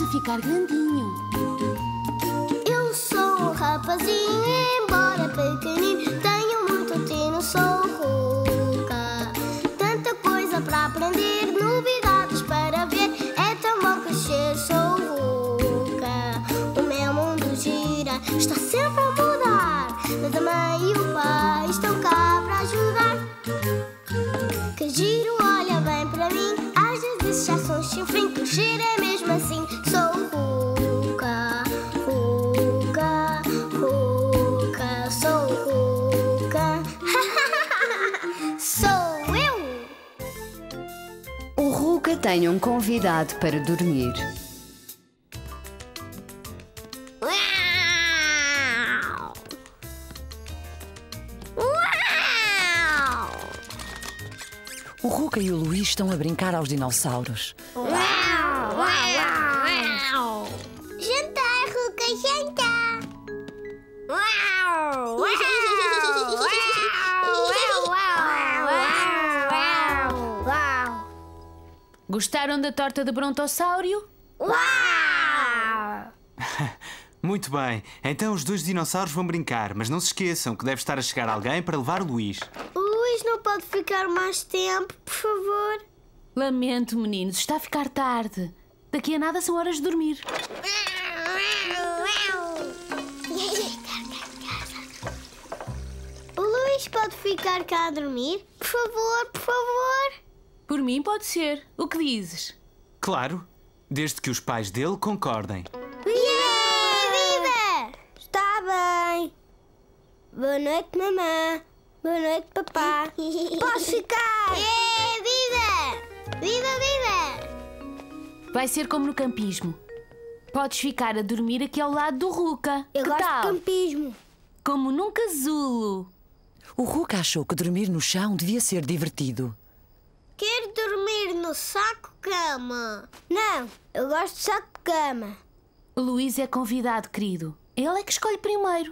de ficar grandinho. Eu sou um rapazinho, embora pequenino, tenho muito tino, sou Ruca. Tanta coisa para aprender, novidades para ver, é tão bom crescer, sou Ruca. O meu mundo gira, está sempre a mudar, mas a mãe e o pai estão cá para ajudar. Que giro, olha bem para mim, às vezes já sou chifrinho, crescer é mesmo assim, sou Ruca. Ruca, Ruca, sou Ruca. Sou eu! O Ruca tem um convidado para dormir. Uau! Uau! O Ruca e o Luís estão a brincar aos dinossauros. Uau! Uau! Jantar, Ruca, jantar! Uau! Uau! Uau! Uau! Gostaram da torta de brontossáuro? Uau! Muito bem, então os dois dinossauros vão brincar, mas não se esqueçam que deve estar a chegar alguém para levar o Luís. O Luís não pode ficar mais tempo, por favor? Lamento, meninos, está a ficar tarde. Daqui a nada são horas de dormir. O Luís pode ficar cá a dormir? Por favor, por favor. Por mim pode ser. O que dizes? Claro, desde que os pais dele concordem. Viva! Está bem. Boa noite, mamã. Boa noite, papá. Posso ficar? Viva! Viva, viva! Vai ser como no campismo. Podes ficar a dormir aqui ao lado do Ruca. Eu que gosto tal? de campismo. Como num casulo. O Ruca achou que dormir no chão devia ser divertido. Quero dormir no saco-cama. Não, eu gosto de saco-cama. O Luís é convidado, querido. Ele é que escolhe primeiro.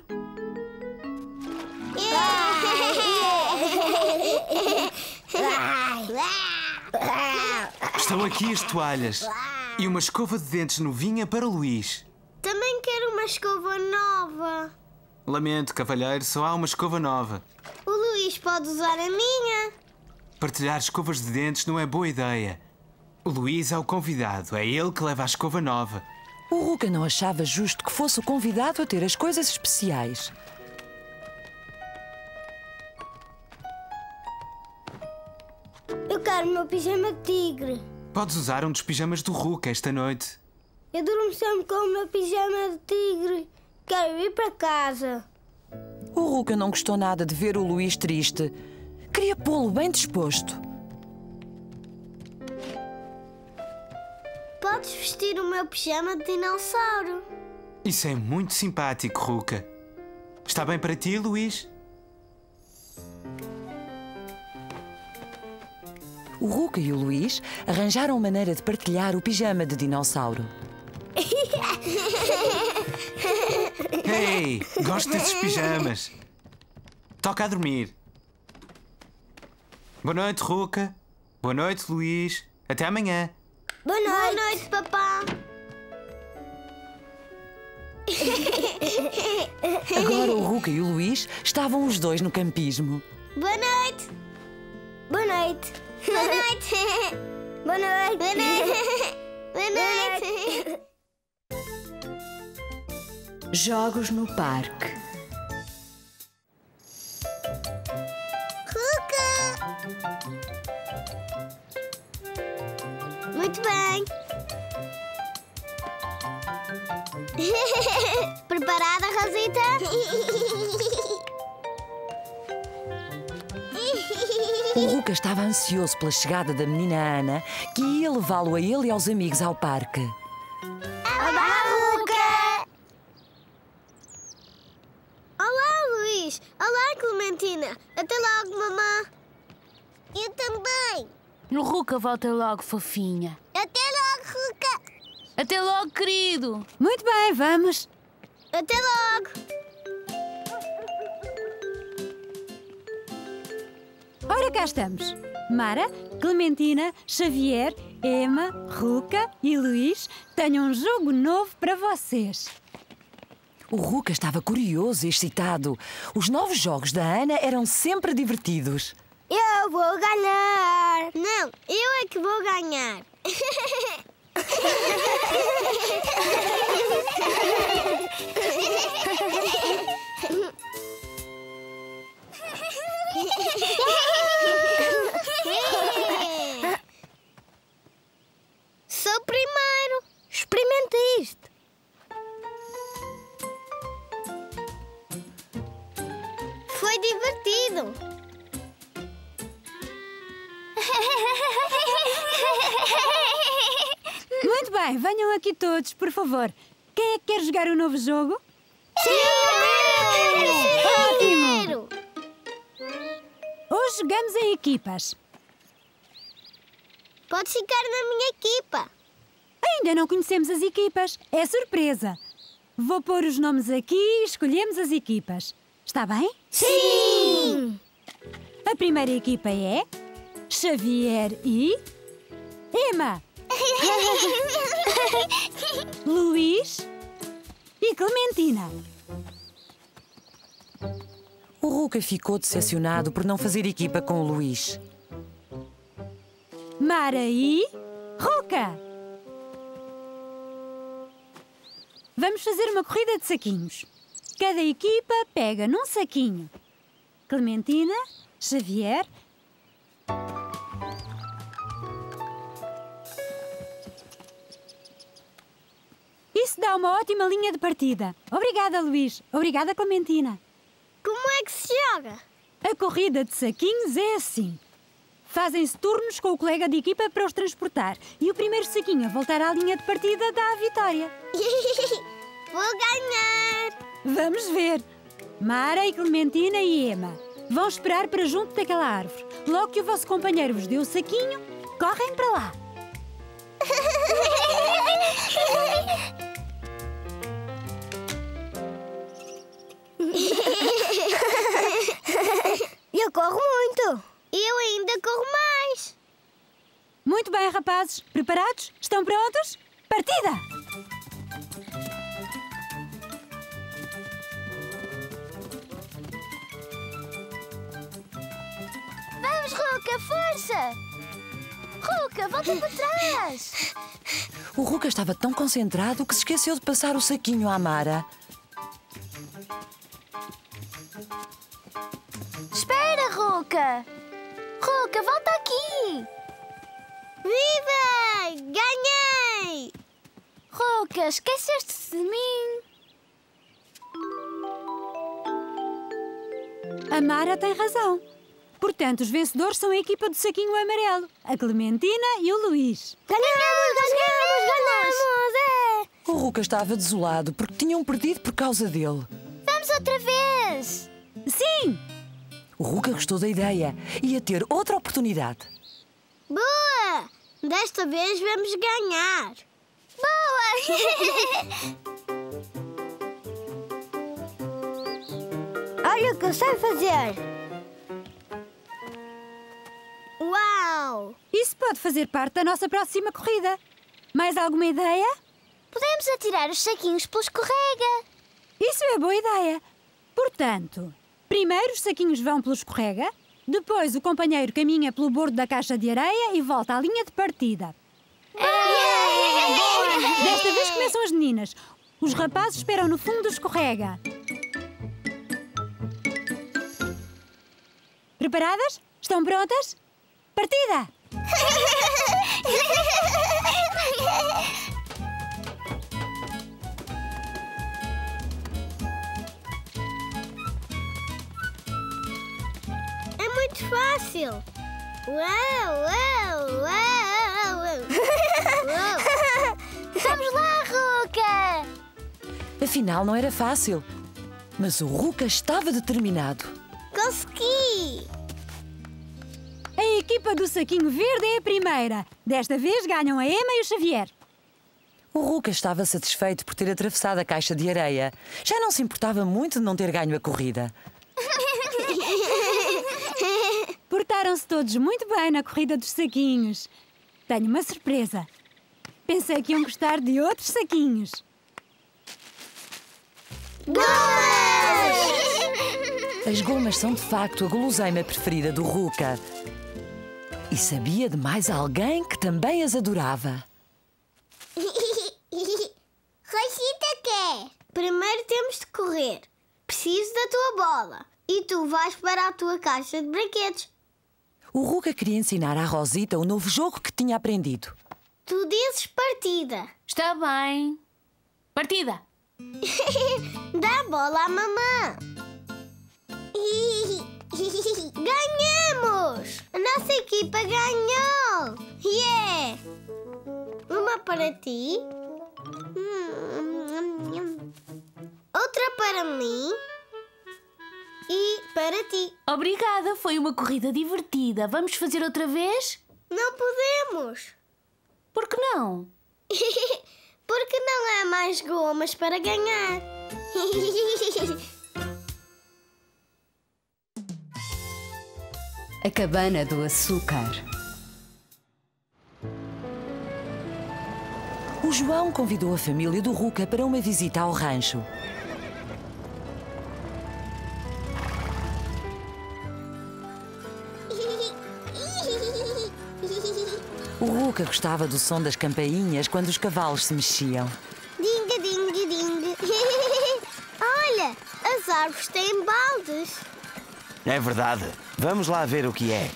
Estão aqui as toalhas e uma escova de dentes novinha para o Luís. Também quero uma escova nova. Lamento, cavalheiro, só há uma escova nova. O Luís pode usar a minha. Partilhar escovas de dentes não é boa ideia. O Luís é o convidado, é ele que leva a escova nova. O Ruca não achava justo que fosse o convidado a ter as coisas especiais. Eu quero o meu pijama de tigre. Podes usar um dos pijamas do Ruca esta noite. Eu durmo sempre com o meu pijama de tigre. Quero ir para casa. O Ruca não gostou nada de ver o Luís triste. Queria pô-lo bem disposto. Podes vestir o meu pijama de dinossauro. Isso é muito simpático, Ruca. Está bem para ti, Luís? O Ruca e o Luís arranjaram maneira de partilhar o pijama de dinossauro. Ei, gosto desses pijamas. Toca a dormir. Boa noite, Ruca. Boa noite, Luís. Até amanhã. Boa noite. Boa noite, papá. Agora o Ruca e o Luís estavam os dois no campismo. Boa noite. Boa noite. Boa noite. Boa noite. Boa noite. Boa noite. Jogos no parque. Ruca. Muito bem. Preparada, Rosita? O Ruca estava ansioso pela chegada da menina Ana, que ia levá-lo a ele e aos amigos ao parque. Olá, Ruca! Olá, Luís! Olá, Clementina! Até logo, mamã! Eu também! O Ruca volta logo, fofinha. Até logo, Ruca! Até logo, querido. Muito bem, vamos. Até logo! Ora, cá estamos. Mara, Clementina, Xavier Emma, Ruka e Luís, tenho um jogo novo para vocês. O Ruka estava curioso e excitado. Os novos jogos da Ana eram sempre divertidos. Eu vou ganhar! Não, eu é que vou ganhar! Sou o primeiro! Experimenta isto! Foi divertido! Muito bem, venham aqui todos, por favor. Quem é que quer jogar o novo jogo? Ótimo! Hoje jogamos em equipas. Pode ficar na minha equipa. Ainda não conhecemos as equipas. É surpresa. Vou pôr os nomes aqui e escolhemos as equipas. Está bem? Sim! A primeira equipa é Xavier e Emma, Luís e Clementina. O Ruka ficou decepcionado por não fazer equipa com o Luís. Mara e Ruka. Vamos fazer uma corrida de saquinhos. Cada equipa pega num saquinho. Clementina, Xavier. Isso dá uma ótima linha de partida. Obrigada, Luís. Obrigada, Clementina. Como é que se joga? A corrida de saquinhos é assim. Fazem-se turnos com o colega de equipa para os transportar. E o primeiro saquinho a voltar à linha de partida dá a vitória. Vou ganhar! Vamos ver. Mara e Clementina e Emma vão esperar para junto daquela árvore. Logo que o vosso companheiro vos deu o saquinho, correm para lá. Eu corro muito! Eu ainda corro mais! Muito bem, rapazes. Preparados? Estão prontos? Partida! Vamos, Ruka, força! Ruka, volta para trás! O Ruka estava tão concentrado que se esqueceu de passar o saquinho à Mara. Espera, Ruka! Ruka, volta aqui! Viva! Ganhei! Ruka, esqueceste-se de mim? A Mara tem razão. Portanto, os vencedores são a equipa do saquinho amarelo, a Clementina e o Luís. Ganhamos! É! O Ruka estava desolado porque tinham perdido por causa dele. Vamos outra vez! Sim! O Ruka gostou da ideia. Ia ter outra oportunidade. Boa! Desta vez vamos ganhar! Olha o que eu sei fazer! Uau! Isso pode fazer parte da nossa próxima corrida. Mais alguma ideia? Podemos atirar os saquinhos pelo escorrega. Isso é boa ideia. Portanto, primeiro os saquinhos vão pelo escorrega, depois o companheiro caminha pelo bordo da caixa de areia e volta à linha de partida. Desta vez começam as meninas. Os rapazes esperam no fundo do escorrega. Preparadas? Estão prontas? Partida! É muito fácil! Uau, uau, uau, uau. Vamos lá, Ruka! Afinal, não era fácil. Mas o Ruka estava determinado. Consegui! A equipa do saquinho verde é a primeira. Desta vez ganham a Emma e o Xavier. O Ruka estava satisfeito por ter atravessado a caixa de areia. Já não se importava muito de não ter ganho a corrida. Portaram-se todos muito bem na corrida dos saquinhos. tenho uma surpresa. Pensei que iam gostar de outros saquinhos. Gomas! As gomas são de facto a guloseima preferida do Ruka. E sabia de mais alguém que também as adorava. Rosita quer. Primeiro temos de correr. Preciso da tua bola. E tu vais para a tua caixa de brinquedos. O Ruka queria ensinar à Rosita o novo jogo que tinha aprendido. Tu dizes partida. Está bem. Partida! Dá a bola à mamã. Ganhamos! A nossa equipa ganhou! Yeah! Uma para ti. Outra para mim. E para ti. Obrigada, foi uma corrida divertida. Vamos fazer outra vez? Não podemos. Por que não? Porque não há mais gomas para ganhar. A cabana do açúcar. O João convidou a família do Ruka para uma visita ao rancho. O Ruka gostava do som das campainhas quando os cavalos se mexiam. Dinga, dinga, dinga. Olha, as árvores têm baldes. É verdade. Vamos lá ver o que é.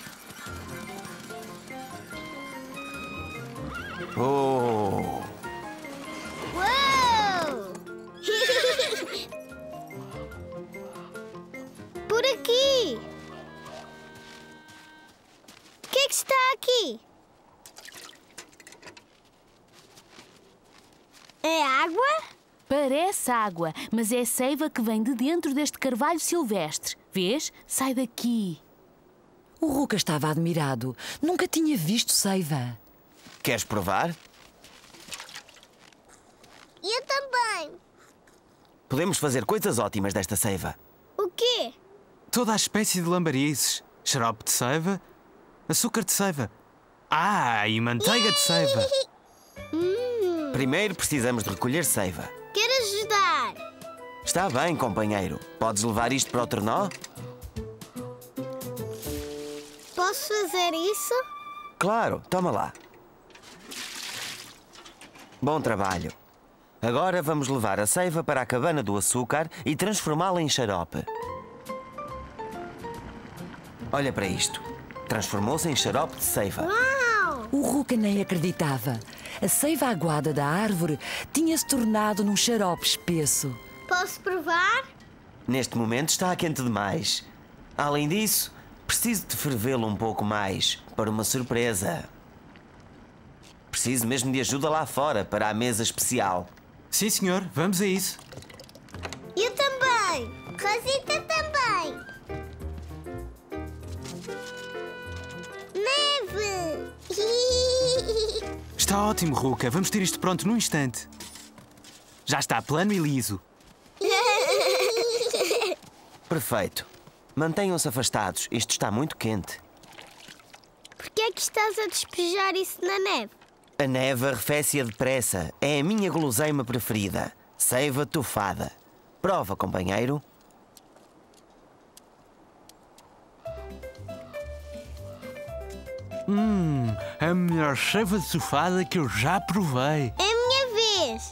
Oh! Uou! Por aqui. O que é que está aqui? É água? Parece água, mas é seiva que vem de dentro deste carvalho silvestre. Vês? Sai daqui. O Ruka estava admirado. Nunca tinha visto seiva. Queres provar? Eu também. Podemos fazer coisas ótimas desta seiva. O quê? Toda a espécie de lambarizes. Xarope de seiva, açúcar de seiva. Ah, e manteiga de seiva. Primeiro precisamos de recolher seiva. Quero ajudar. Está bem, companheiro. Podes levar isto para o tornó? Posso fazer isso? Claro, toma lá. Bom trabalho. Agora vamos levar a seiva para a cabana do açúcar e transformá-la em xarope. Olha para isto. Transformou-se em xarope de seiva. Uau! O Ruka nem acreditava. A seiva aguada da árvore tinha-se tornado num xarope espesso. Posso provar? Neste momento está quente demais. Além disso, preciso de fervê-lo um pouco mais para uma surpresa. Preciso mesmo de ajuda lá fora para a mesa especial. Sim, senhor, vamos a isso. Eu também. Rosita também. Neve! Está ótimo, Ruka. Vamos ter isto pronto num instante. Já está plano e liso. Perfeito. Mantenham-se afastados. Isto está muito quente. Por que é que estás a despejar isso na neve? A neve arrefece-a depressa. É a minha guloseima preferida. Seiva tufada. Prova, companheiro. A melhor seiva de tufada que eu já provei. É a minha vez.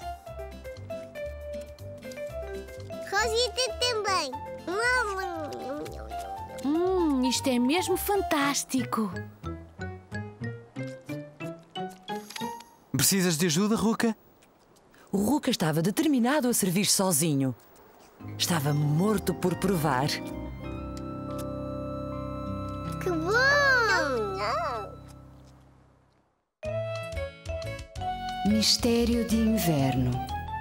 Rosita também. Isto é mesmo fantástico. Precisas de ajuda, Ruka? O Ruka estava determinado a servir sozinho. Estava morto por provar. Que bom! Mistério de inverno.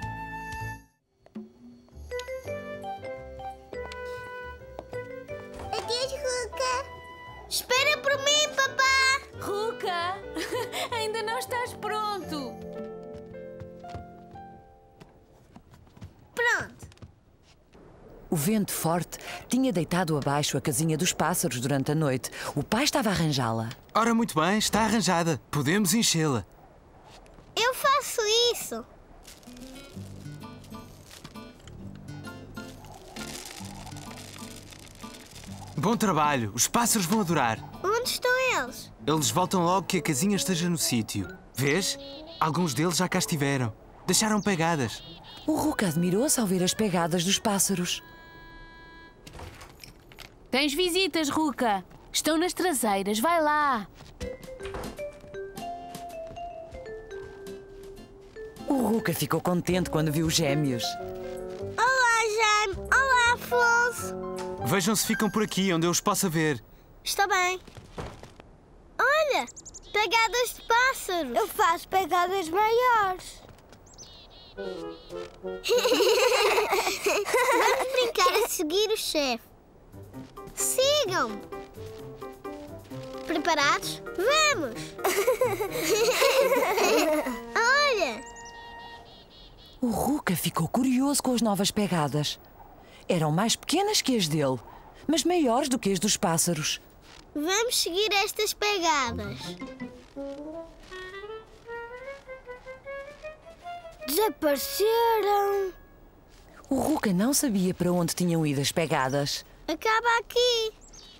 Adeus, Ruka. Espera por mim, papá. Ruka, ainda não estás pronto. Pronto. O vento forte tinha deitado abaixo a casinha dos pássaros durante a noite. O pai estava a arranjá-la. Ora, muito bem, está arranjada. Podemos enchê-la. Eu faço isso. Bom trabalho. Os pássaros vão adorar. Onde estão eles? Eles voltam logo que a casinha esteja no sítio. Vês? Alguns deles já cá estiveram. Deixaram pegadas. O Ruka admirou-se ao ver as pegadas dos pássaros. Tens visitas, Ruka. Estão nas traseiras. Vai lá. O Ruka ficou contente quando viu os gêmeos. Olá, Jaime. Olá, Afonso. Vejam se ficam por aqui, onde eu os possa ver. Está bem. Olha, pegadas de pássaros. Eu faço pegadas maiores. Vamos brincar a seguir o chefe. Sigam-me. Preparados? Vamos! Olha! O Ruka ficou curioso com as novas pegadas. Eram mais pequenas que as dele, mas maiores do que as dos pássaros. Vamos seguir estas pegadas. Desapareceram. O Ruka não sabia para onde tinham ido as pegadas. Acaba aqui.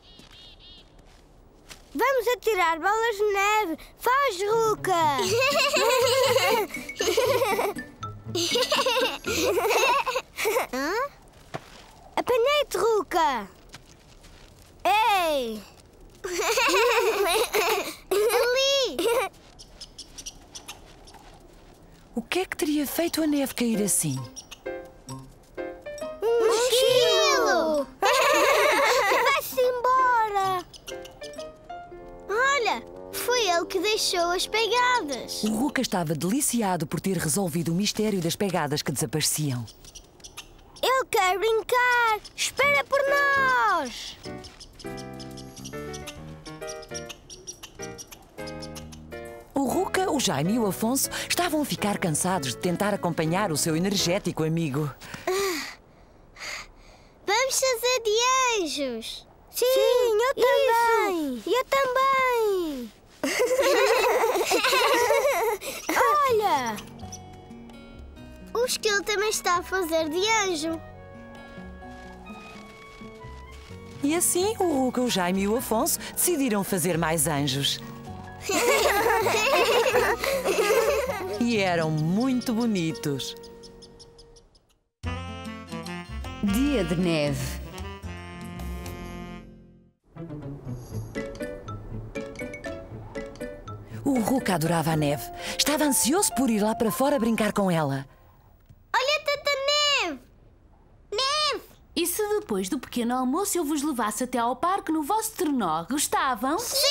Vamos atirar bolas de neve. Faz, Ruka! Hã? Apanhei-te, Ruka! Ei! Ali! O que é que teria feito a neve cair assim? Um esquilo! Vai-se embora! Olha, foi ele que deixou as pegadas. O Ruka estava deliciado por ter resolvido o mistério das pegadas que desapareciam. Ele quer brincar! Espera por nós! O Ruka, o Jaime e o Afonso estavam a ficar cansados de tentar acompanhar o seu energético amigo. Vamos fazer de anjos! Sim, eu também! Eu também! Olha! O esquilo também está a fazer de anjo. E assim o Ruka, o Jaime e o Afonso decidiram fazer mais anjos. E eram muito bonitos. Dia de neve. O Ruka adorava a neve. Estava ansioso por ir lá para fora brincar com ela. Olha, tanta neve! Neve! E se depois do pequeno almoço eu vos levasse até ao parque no vosso trenó, gostavam? Sim!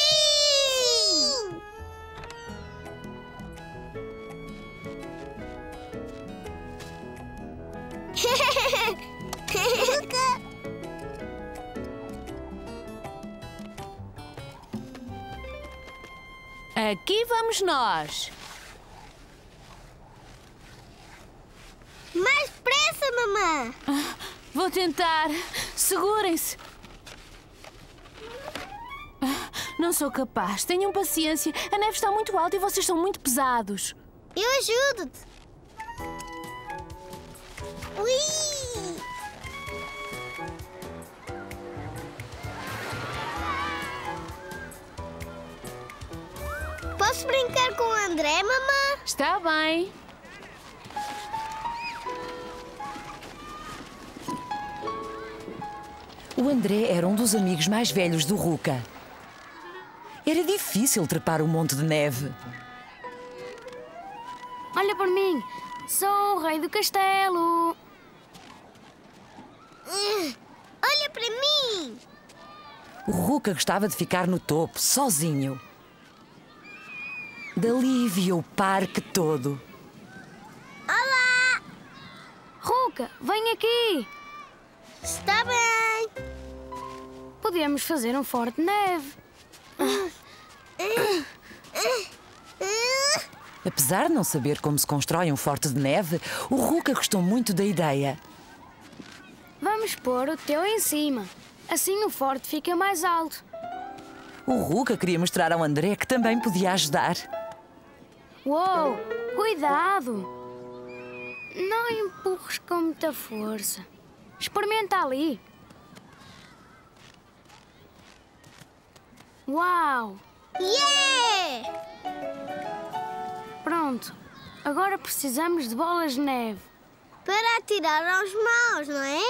Aqui vamos nós. Mais depressa, mamã! Vou tentar. Segurem-se. Não sou capaz. Tenham paciência. A neve está muito alta e vocês são muito pesados. Eu ajudo-te! Ui! Posso brincar com o André, mamã? Está bem. O André era um dos amigos mais velhos do Ruka. Era difícil trepar o monte de neve. Olha por mim, sou o rei do castelo. Olha para mim! O Ruka gostava de ficar no topo, sozinho. Dali via o parque todo. Olá! Ruka, vem aqui! Está bem! Podemos fazer um forte de neve. Apesar de não saber como se constrói um forte de neve, o Ruka gostou muito da ideia. Vamos Vamos pôr o teu em cima. Assim o forte fica mais alto. O Ruka queria mostrar ao André que também podia ajudar. Uou! Cuidado! Não empurres com muita força. Experimenta ali. Uau! Yeah! Pronto. Agora precisamos de bolas de neve. Para atirar aos maus, não é?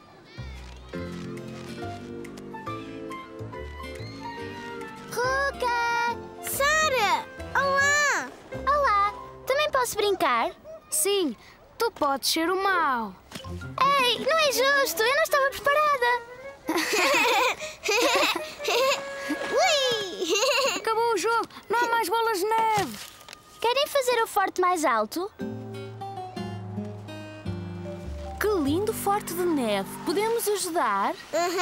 Ruka! Sara! Olá! Olá! Também posso brincar? Sim, tu podes ser o mau. Ei, não é justo! Eu não estava preparada! Ui! Acabou o jogo! Não há mais bolas de neve! Querem fazer o forte mais alto? Que lindo forte de neve! Podemos ajudar?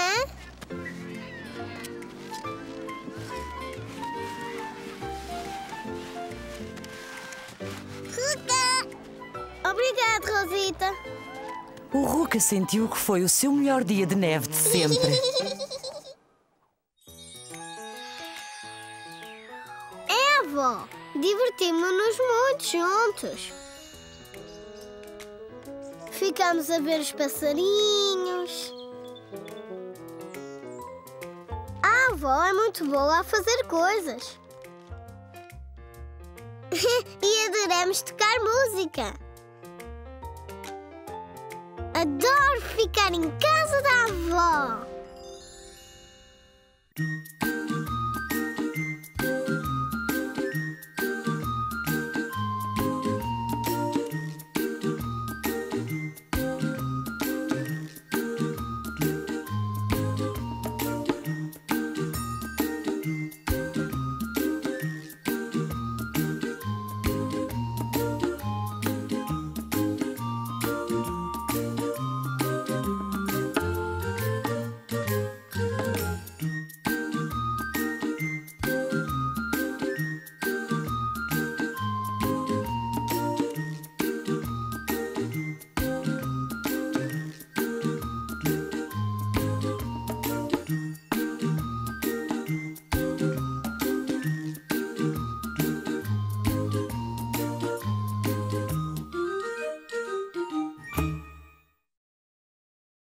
Obrigado, Rosita. O Ruka sentiu que foi o seu melhor dia de neve de sempre. É, avó. Divertimos-nos muito juntos. Ficamos a ver os passarinhos. A avó é muito boa a fazer coisas. E adoramos tocar música. Adoro ficar em casa da avó.